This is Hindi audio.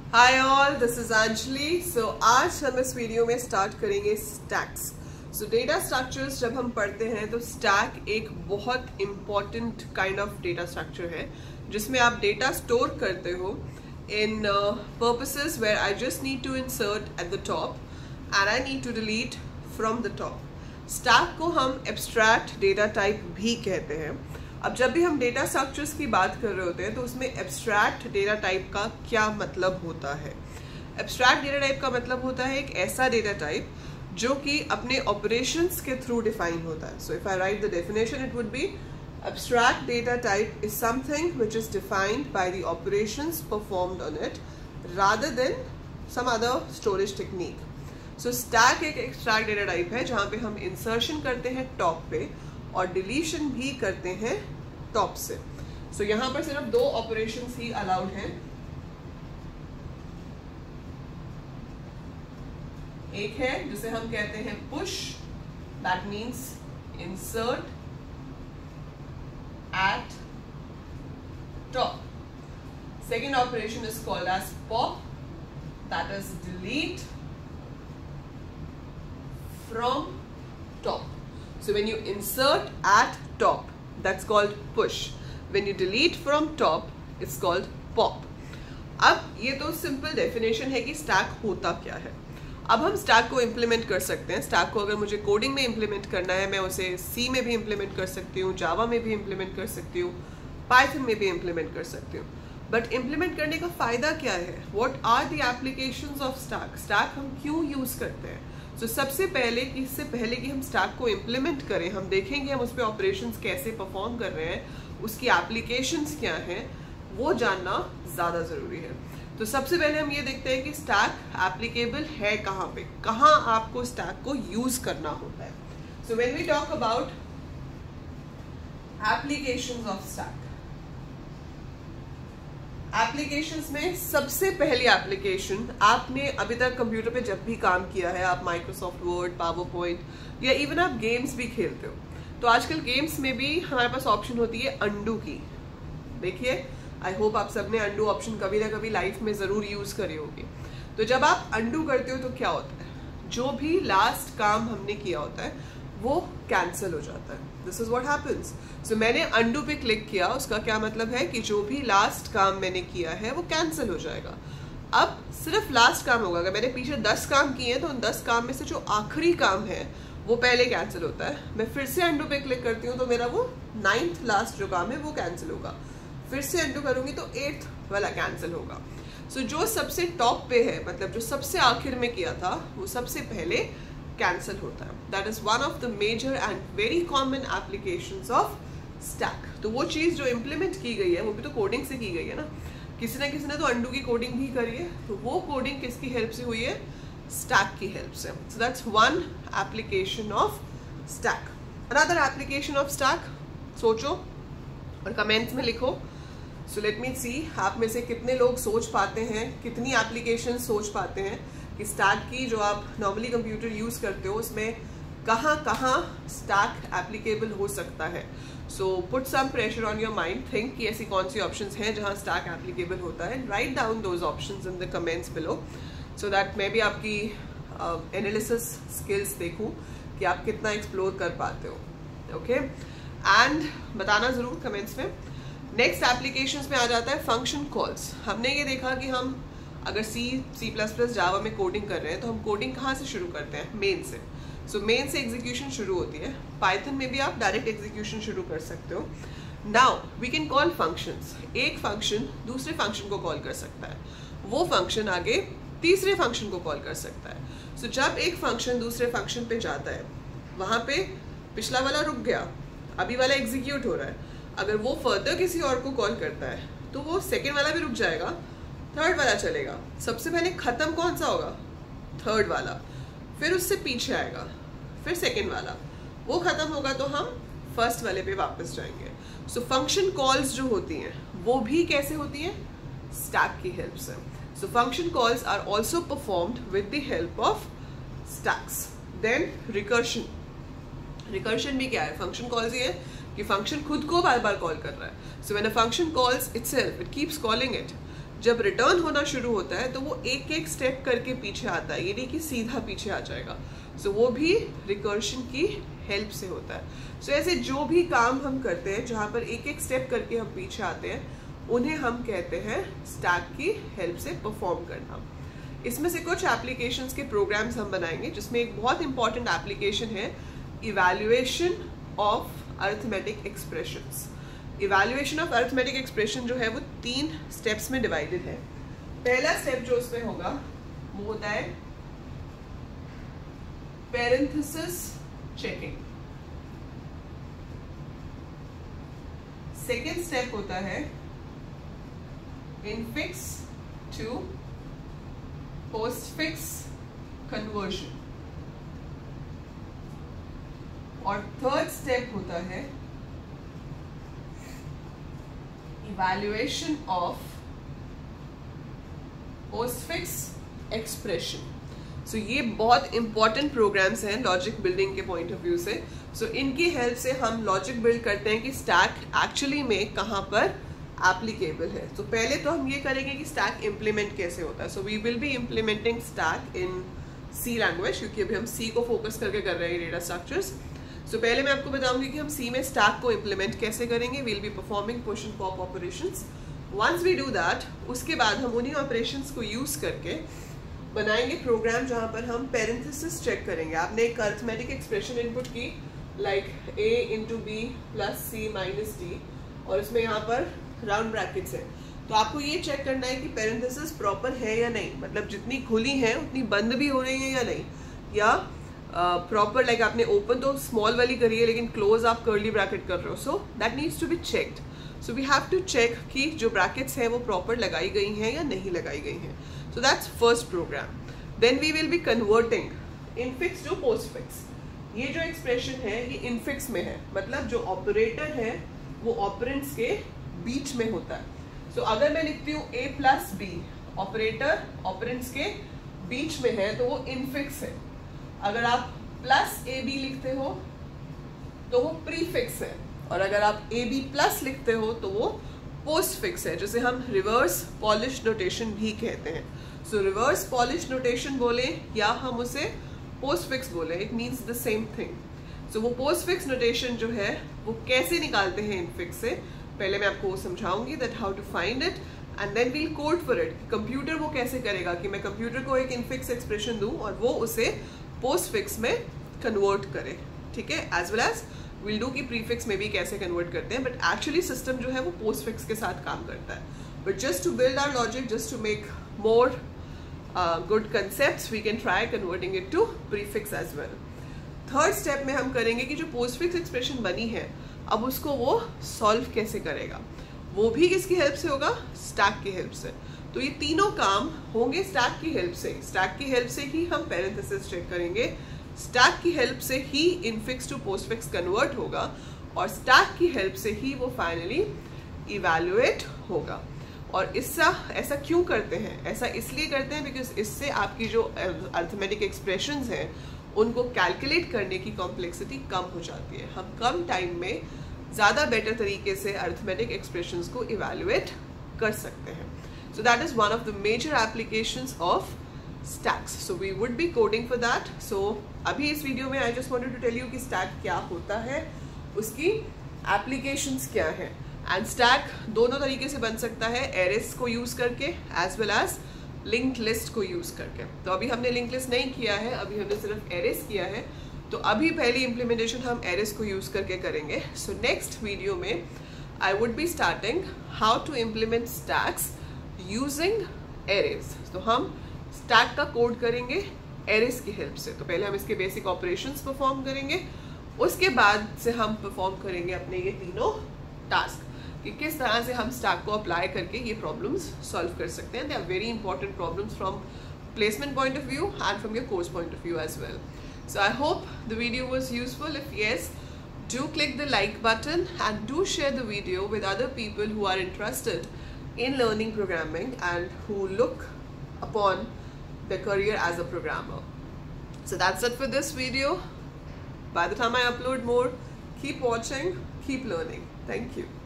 Hi all, this is Anjali. So आज हम इस वीडियो में स्टार्ट करेंगे स्टैक्स। सो डेटा स्ट्रक्चर्स जब हम पढ़ते हैं तो स्टैक एक बहुत important kind of data structure है जिसमें आप डेटा स्टोर करते हो in purposes where I just need to insert at the top and I need to delete from the top. Stack को हम एब्स्ट्रैक्ट डेटा टाइप भी कहते हैं। अब जब भी हम डेटा स्ट्रक्चर्स की बात कर रहे होते हैं तो उसमें एब्स्ट्रैक्ट डेटा टाइप का क्या मतलब होता है। एब्स्ट्रैक्ट डेटा टाइप का मतलब होता है एक ऐसा डेटा टाइप जो कि अपने ऑपरेशंस के थ्रू डिफाइन होता है। So if I write the definition it would be abstract data type is something which is defined by the operations performed on it rather than some other storage technique. So stack एक abstract data type है जहाँ पे हम insertion करते हैं टॉप पे और डिलीशन भी करते हैं टॉप से। सो यहाँ पर सिर्फ दो ऑपरेशंस ही अलाउड हैं। एक है जिसे हम कहते हैं push, that means insert at top. Second operation is called as pop, that is delete from top. So when you insert at top, that's called push. When you delete from top, it's called pop. अब ये तो सिंपल डेफिनेशन है कि स्टैक होता क्या है। अब हम स्टैक को इम्प्लीमेंट कर सकते हैं। स्टैक को अगर मुझे कोडिंग में इम्प्लीमेंट करना है, मैं उसे सी में भी इम्प्लीमेंट कर सकती हूँ, जावा में भी इम्प्लीमेंट कर सकती हूँ, पाइथन में भी इम्प्लीमेंट कर सकती हूँ। बट इम्प्लीमेंट करने का फ़ायदा क्या है? What are the applications of stack? Stack हम क्यों यूज़ करते हैं? तो सबसे पहले कि इससे पहले कि हम स्टैक को इम्प्लीमेंट करें, हम देखेंगे हम उस पर ऑपरेशंस कैसे परफॉर्म कर रहे हैं, उसकी एप्लीकेशंस क्या हैं, वो जानना ज़्यादा ज़रूरी है। तो सबसे पहले हम ये देखते हैं कि स्टैक एप्लीकेबल है कहाँ पे, कहाँ आपको स्टैक को यूज करना होता है। So when we talk about applications of stack, applications में सबसे पहली एप्लीकेशन, आपने अभी तक कंप्यूटर पे जब भी काम किया है, आप माइक्रोसॉफ्ट वर्ड, पावर पॉइंट या इवन आप गेम्स भी खेलते हो, तो आजकल गेम्स में भी हमारे पास ऑप्शन होती है अंडू की। देखिए, आई होप आप सबने अंडू ऑप्शन कभी ना कभी लाइफ में ज़रूर यूज़ करी होगी। तो जब आप अंडू करते हो तो क्या होता है, जो भी लास्ट काम हमने किया होता है वो कैंसिल हो जाता है। This is what happens. So मैंने अंडू पे क्लिक किया, उसका क्या मतलब है कि जो भी लास्ट काम मैंने किया है वो कैंसिल हो जाएगा। अब सिर्फ लास्ट काम होगा। अगर मैंने पीछे 10 काम किए हैं तो उन 10 काम में से जो आखिरी काम है वो पहले कैंसिल होता है। मैं फिर से अंडू पे क्लिक करती हूँ तो मेरा वो 9th लास्ट जो काम है वो कैंसिल होगा। फिर से अंडू करूंगी तो 8th वाला कैंसिल होगा। सो जो सबसे टॉप पे है, मतलब जो सबसे आखिर में किया था, वो सबसे पहले कैंसिल होता है। That is one of the major and very common applications of stack. तो वो चीज़ जो इम्प्लीमेंट की गई है वो भी तो कोडिंग से की गई है ना किसी ने तो अंडू की कोडिंग भी करी है। तो वो कोडिंग किसकी हेल्प से हुई है? स्टैक की हेल्प से। So that's one application of stack. Another application of stack, सोचो और कमेंट्स में लिखो। सो लेट मी सी, आप में से कितने लोग सोच पाते हैं, कितनी एप्लीकेशन सोच पाते हैं कि स्टैक की जो आप नॉर्मली कंप्यूटर यूज़ करते हो उसमें कहाँ कहाँ स्टैक एप्लीकेबल हो सकता है। So put some pressure on your mind, think कि ऐसी कौन सी ऑप्शंस हैं जहाँ स्टैक एप्लीकेबल होता है। Write down those options in the comments below so that मैं भी आपकी एनालिसिस स्किल्स देखूँ कि आप कितना एक्सप्लोर कर पाते हो। ओके, एंड बताना ज़रूर कमेंट्स में। नेक्स्ट एप्लीकेशंस में आ जाता है फंक्शन कॉल्स। हमने ये देखा कि हम अगर C++, जावा में कोडिंग कर रहे हैं तो हम कोडिंग कहाँ से शुरू करते हैं? मेन से। सो मेन से एग्जीक्यूशन शुरू होती है। पाइथन में भी आप डायरेक्ट एग्जीक्यूशन शुरू कर सकते हो। Now we can call functions. एक फंक्शन दूसरे फंक्शन को कॉल कर सकता है, वो फंक्शन आगे तीसरे फंक्शन को कॉल कर सकता है। सो जब एक फंक्शन दूसरे फंक्शन पे जाता है, वहाँ पे पिछला वाला रुक गया, अभी वाला एग्जीक्यूट हो रहा है। अगर वो फर्दर किसी और को कॉल करता है तो वो सेकेंड वाला भी रुक जाएगा, थर्ड वाला चलेगा। सबसे पहले ख़त्म कौन सा होगा? थर्ड वाला। फिर उससे पीछे आएगा, फिर सेकेंड वाला। वो ख़त्म होगा तो हम फर्स्ट वाले पे वापस जाएंगे। सो फंक्शन कॉल्स जो होती हैं वो भी कैसे होती हैं? स्टैक की हेल्प से। So function calls are also performed with the help of stacks. Then recursion. Recursion भी क्या है? फंक्शन कॉल्स ही है कि फंक्शन खुद को बार बार कॉल कर रहा है। So when a function calls itself, it keeps calling it. जब रिटर्न होना शुरू होता है तो वो एक एक स्टेप करके पीछे आता है, ये नहीं कि सीधा पीछे आ जाएगा। सो वो भी रिकर्शन की हेल्प से होता है। सो ऐसे जो भी काम हम करते हैं जहाँ पर एक एक स्टेप करके हम पीछे आते हैं, उन्हें हम कहते हैं स्टैक की हेल्प से परफॉर्म करना। इसमें से कुछ एप्लीकेशंस के प्रोग्राम्स हम बनाएंगे, जिसमें एक बहुत इंपॉर्टेंट एप्लीकेशन है evaluation of arithmetic expressions. Evaluation of arithmetic expression जो है वो 3 स्टेप्स में डिवाइडेड है। पहला स्टेप जो उसमें होगा वो होता है पैरेंथेसिस चेकिंग। सेकेंड स्टेप होता है इनफिक्स टू पोस्टफिक्स कन्वर्जन, और थर्ड स्टेप होता है evaluation of postfix expression. So ये बहुत इंपॉर्टेंट प्रोग्राम्स हैं लॉजिक बिल्डिंग के पॉइंट ऑफ व्यू से। सो इनकी हेल्प से हम लॉजिक बिल्ड करते हैं कि स्टैक एक्चुअली में कहाँ पर एप्लीकेबल है। तो पहले तो हम ये करेंगे कि स्टैक इम्प्लीमेंट कैसे होता है। So we will be implementing stack in C language, क्योंकि अभी हम सी को फोकस करके कर रहे हैं डेटा स्ट्रक्चर्स। सो पहले मैं आपको बताऊंगी कि हम सी में स्टैक को इम्प्लीमेंट कैसे करेंगे। We'll be performing push and pop operations. Once we do that, उसके बाद हम उन्हीं ऑपरेशंस को यूज करके बनाएंगे प्रोग्राम जहां पर हम पैरेंथेसिस चेक करेंगे। आपने एक अरिथमेटिक एक्सप्रेशन इनपुट की like a into b plus c minus d, और उसमें यहाँ पर राउंड ब्रैकेट्स है। तो आपको ये चेक करना है कि पैरेंथेसिस प्रॉपर है या नहीं, मतलब जितनी खुली है उतनी बंद भी हो रही है या नहीं, या प्रॉपर लाइक आपने ओपन तो स्मॉल वाली करी है लेकिन क्लोज आप कर्ली ब्रैकेट कर रहे हो। So that needs to be checked. So we have to check कि जो ब्रैकेट्स हैं वो प्रॉपर लगाई गई हैं या नहीं लगाई गई हैं। So that's first program. Then we will be converting infix to postfix. ये जो एक्सप्रेशन है ये इनफिक्स में है, मतलब जो ऑपरेटर है वो ऑपरेंड्स के बीच में होता है। सो अगर मैं लिखती हूँ a plus b, operator operands के बीच में है तो वो इनफिक्स है। अगर आप प्लस ए बी लिखते हो तो वो प्रीफिक्स है, और अगर आप ए बी प्लस लिखते हो तो वो पोस्टफिक्स है, जिसे हम रिवर्स पॉलिश नोटेशन भी कहते हैं। सो रिवर्स पॉलिश नोटेशन बोले या हम उसे पोस्टफिक्स बोले, it means the same thing. So वो पोस्टफिक्स नोटेशन जो है वो कैसे निकालते हैं इनफिक्स से, पहले मैं आपको वो समझाऊंगी that how to find it, and then we'll code for it. Computer वो कैसे करेगा कि मैं कंप्यूटर को एक इनफिक्स एक्सप्रेशन दूं और वो उसे पोस्टफिक्स में कन्वर्ट करे, ठीक है। As well as will do कि प्रीफिक्स में भी कैसे कन्वर्ट करते हैं, बट एक्चुअली सिस्टम जो है वो पोस्टफिक्स के साथ काम करता है। But just to build our logic, just to make more good concepts, we can try converting it to prefix as well. Third step में हम करेंगे कि जो पोस्टफिक्स एक्सप्रेशन बनी है अब उसको वो सॉल्व कैसे करेगा, वो भी किसकी हेल्प से होगा, स्टैक की हेल्प से। तो ये तीनों काम होंगे स्टैक की हेल्प से। स्टैक की हेल्प से ही हम पैरेंथेसिस चेक करेंगे, स्टैक की हेल्प से ही इनफिक्स टू पोस्टफिक्स कन्वर्ट होगा, और स्टैक की हेल्प से ही वो फाइनली इवैल्यूएट होगा। और इससा ऐसा क्यों करते हैं, ऐसा इसलिए करते हैं बिकॉज इससे आपकी जो अरिथमेटिक एक्सप्रेशंस हैं उनको कैलकुलेट करने की कॉम्प्लेक्सिटी कम हो जाती है। हम कम टाइम में ज़्यादा बेटर तरीके से अरिथमेटिक एक्सप्रेशंस को इवैल्यूएट कर सकते हैं। So that is one of the major applications of stacks. So we would be coding for that. So अभी इस वीडियो में I just wanted to tell you कि stack क्या होता है, उसकी applications क्या है। And stack दोनों तरीके से बन सकता है, arrays को यूज करके as well as linked list को यूज करके। तो अभी हमने linked list नहीं किया है, अभी हमने सिर्फ arrays किया है। तो अभी पहली implementation हम arrays को यूज करके करेंगे। So next वीडियो में I would be starting how to implement stacks using arrays. तो हम स्टैक का कोड करेंगे एरेज की हेल्प से। तो पहले हम इसके बेसिक ऑपरेशंस परफॉर्म करेंगे, उसके बाद से हम परफॉर्म करेंगे अपने ये तीनों टास्क कि किस तरह से हम स्टैक को अप्लाई करके ये प्रॉब्लम्स सॉल्व कर सकते हैं। They are very important problems from placement point of view and from your course point of view as well. So I hope the video was useful. If yes, do click the like button and do share the video with other people who are interested in learning programming and who look upon their career as a programmer. So that's it for this video. By the time I upload more, keep watching, keep learning. Thank you.